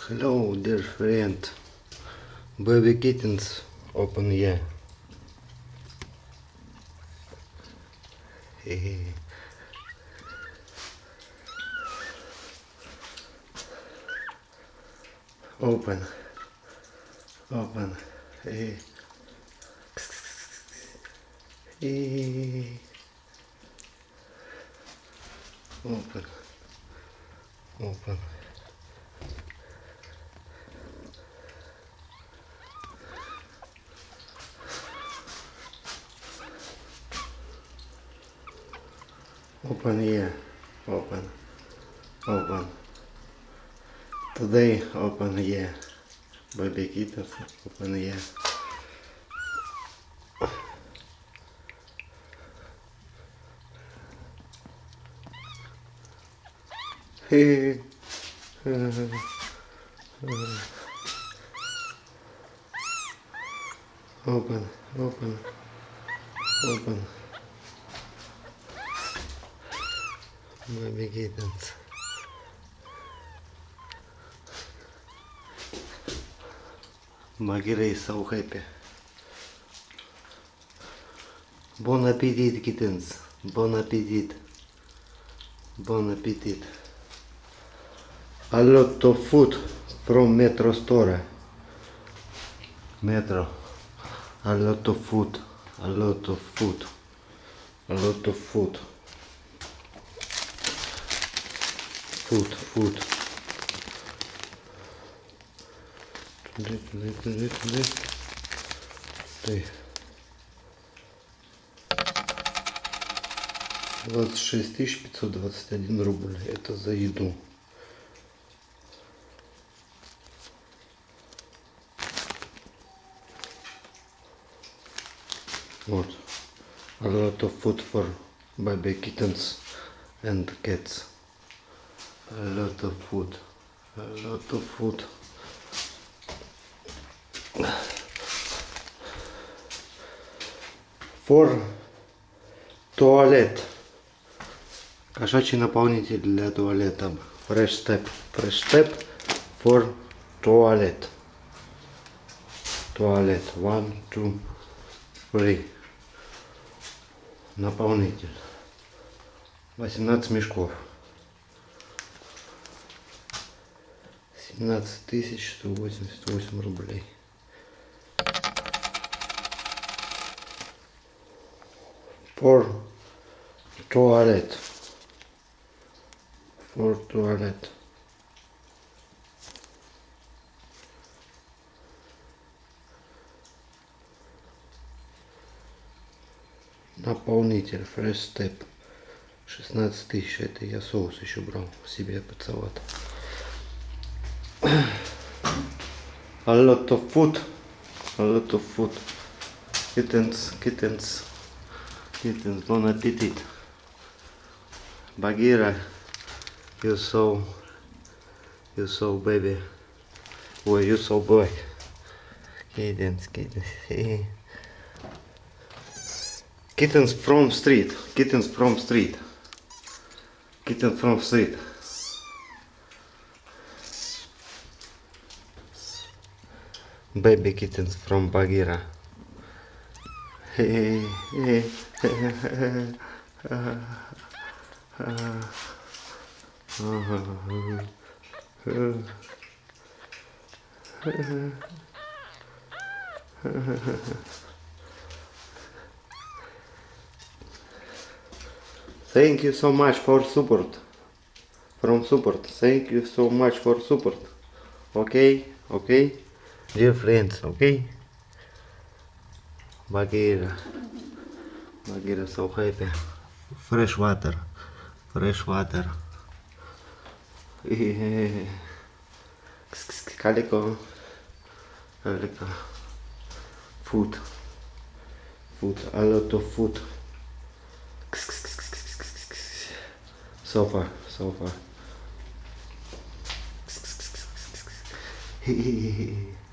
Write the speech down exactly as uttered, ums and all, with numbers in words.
Hello, dear friend. Baby kittens open here. Hey. Open. Open. Hey. Hey. Open. Open. Open here. Open. Open. Today open here. Baby kittens open here. Hey. Open, open, open. Baby kittens. Bagheera is so happy. Bon appetit, kittens. Bon appetit. Bon appetit. A lot of food from metro store. Metro. A lot of food. A lot of food. A lot of food. Food, food. Туда, туда, туда, туда. Ты. двадцать шесть тысяч пятьсот двадцать один рубль. Это за еду. Вот. A lot of food for baby kittens and cats. A lot of food. A lot of food. For туалет. Кошачий наполнитель для туалета. Fresh step. Fresh step for туалет. Туалет. One, two, three. Наполнитель. восемнадцать мешков. семнадцать тысяч сто восемьдесят восемь рублей. For туалет. For туалет. Наполнитель Fresh Step. шестнадцать тысяч. Это я соус еще брал себе под салат. A lot of food. A lot of food. Kittens, kittens. Kittens, bon appetit. Bagheera, you so, you so baby. Oh, you so boy. Kittens, kittens. Hey. Kittens from street. Kittens from street. Kittens from street. Baby kittens from Bagheera. Hey, hey, hey, uh, uh, Thank you so much for support. From support. Thank you so much for support. Okay, okay. Dear friends, okay? Bagheera. Bagheera so happy. Fresh water. Fresh water. Calico. Calico. Food. Food. A lot of food. Sofa. Sofa.